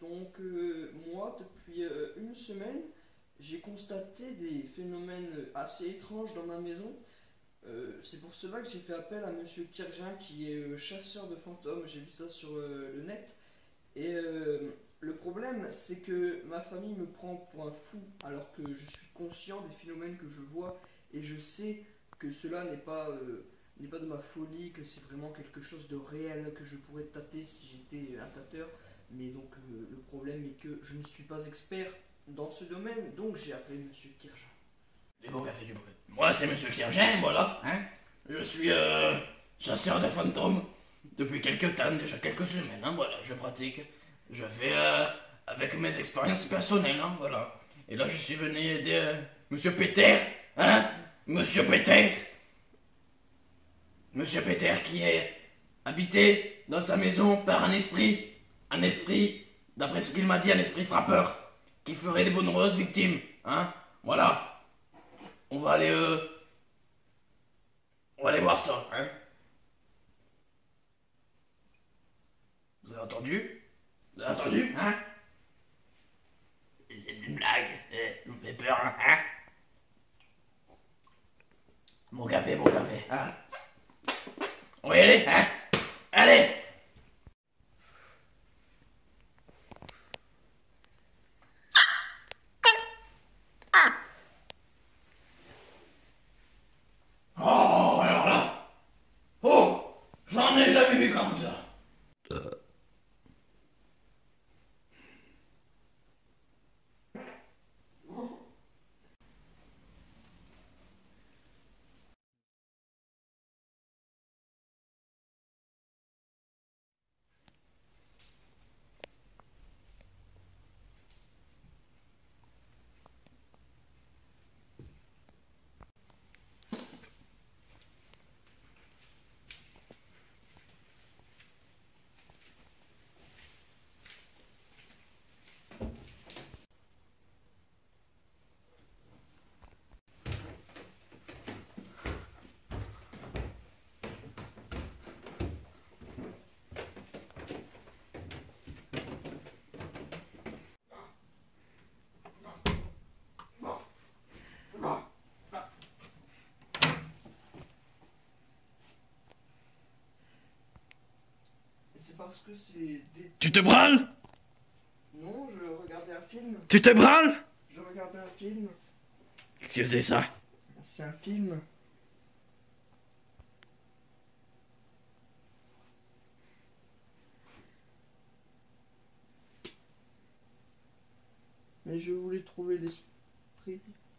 Donc, moi, depuis une semaine, j'ai constaté des phénomènes assez étranges dans ma maison. C'est pour cela que j'ai fait appel à Monsieur Kirgin, qui est chasseur de fantômes. J'ai vu ça sur le net. Et le problème, c'est que ma famille me prend pour un fou, alors que je suis conscient des phénomènes que je vois, et je sais que cela n'est pas de ma folie, que c'est vraiment quelque chose de réel, que je pourrais tâter si j'étais un tâteur. Mais donc le problème est que je ne suis pas expert dans ce domaine, donc j'ai appelé Monsieur Kirja. Les beaux cafés du bruit. Moi, c'est Monsieur Kirgen, voilà. Hein. Je suis chasseur de fantômes depuis quelques temps, déjà quelques semaines. Hein, voilà, je pratique. Je fais avec mes expériences personnelles. Hein, voilà. Et là, je suis venu aider Monsieur Peter. Hein. Monsieur Peter. Monsieur Peter qui est habité dans sa maison par un esprit. Un esprit, d'après ce qu'il m'a dit, un esprit frappeur. Qui ferait des bonnes nombreuses victimes. Hein. Voilà. On va aller on va aller voir ça, hein. Vous avez entendu? Vous avez entendu, hein? C'est une blague, je vous fais peur, hein? Mon café, hein? On va y aller, hein? Allez! Oh, alors là! Oh! J'en ai jamais vu comme ça! C'est parce que c'est des... Tu te branles? Non, je regardais un film. Tu te branles? Je regardais un film. Qu'est-ce que c'est ça? C'est un film. Mais je voulais trouver l'esprit.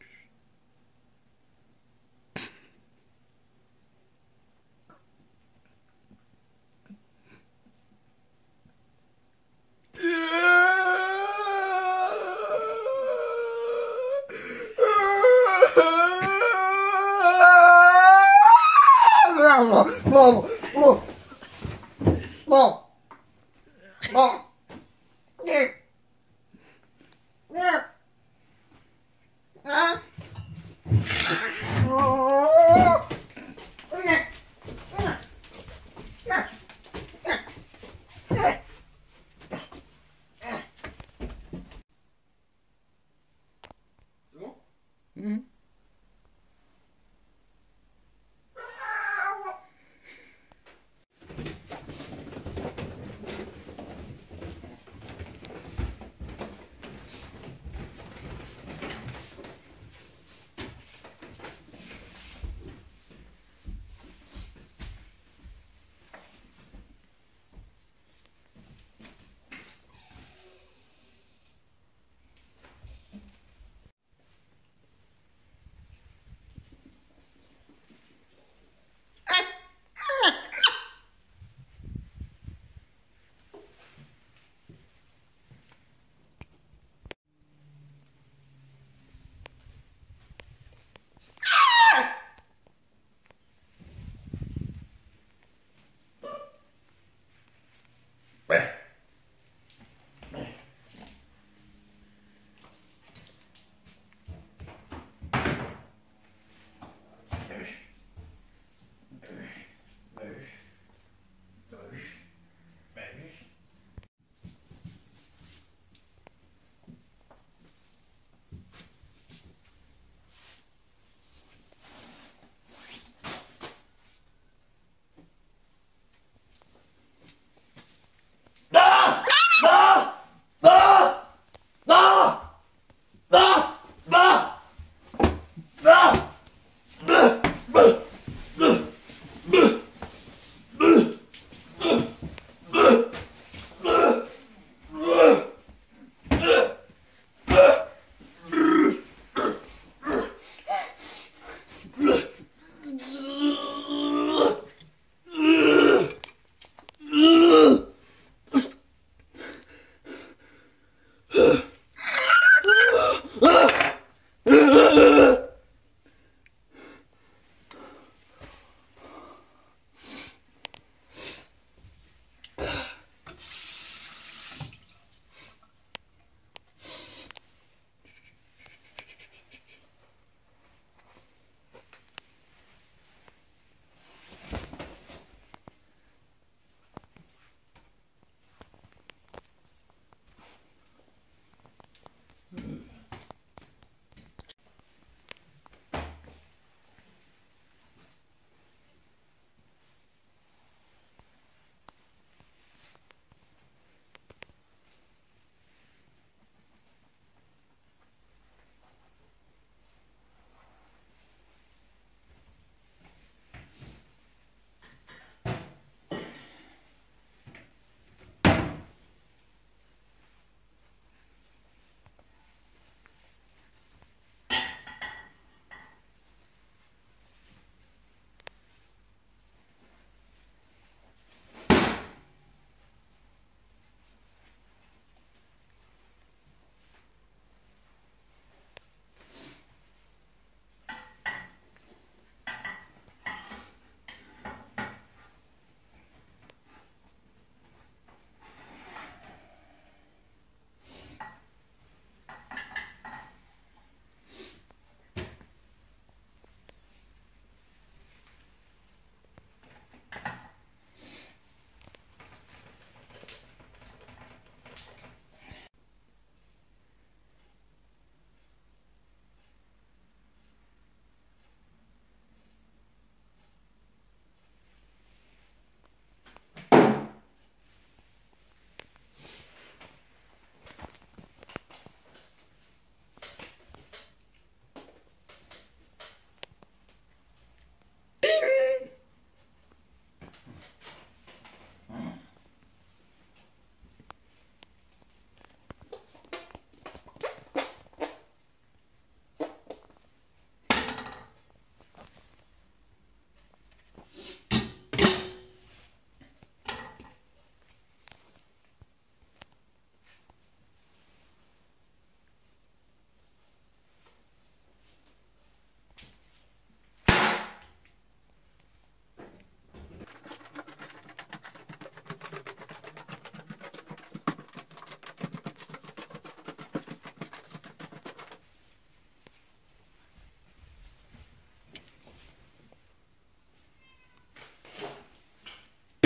Non, non, non, non, non. C'est bon?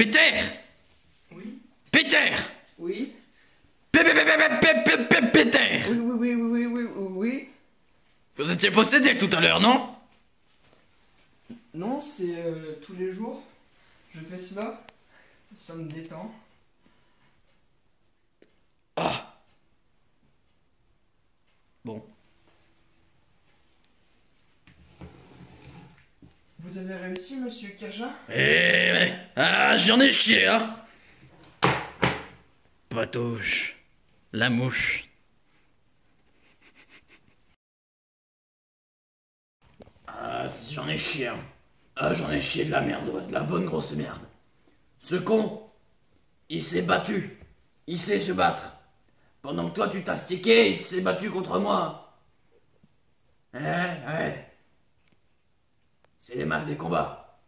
Peter! Oui. Peter! Oui. Peter! Oui. Vous étiez possédé tout à l'heure, non? Non, c'est tous les jours. Je fais cela. Ça me détend. Ah! Bon. Vous avez réussi, monsieur Kirja? Ah, j'en ai chié, hein! Patouche. La mouche. Ah, j'en ai chié, hein. Ah, j'en ai chié de la merde, ouais, de la bonne grosse merde. Ce con, il s'est battu. Il sait se battre. Pendant que toi, tu t'as stické, il s'est battu contre moi. Ouais. C'est les marques des combats.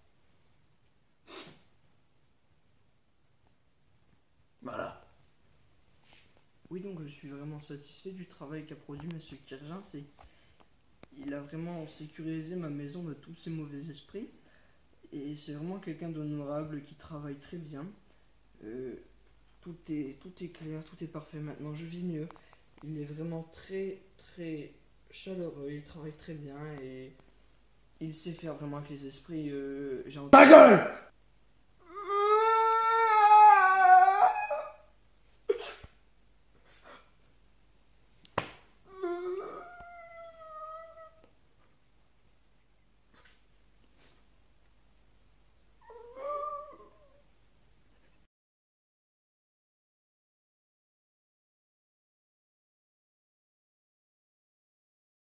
Voilà. Oui, donc je suis vraiment satisfait du travail qu'a produit monsieur Kirja. Il a vraiment sécurisé ma maison de tous ces mauvais esprits. Et c'est vraiment quelqu'un d'honorable qui travaille très bien. Tout est clair, tout est parfait maintenant, je vis mieux. Il est vraiment très très chaleureux, il travaille très bien et il sait faire vraiment avec les esprits. Ta gueule!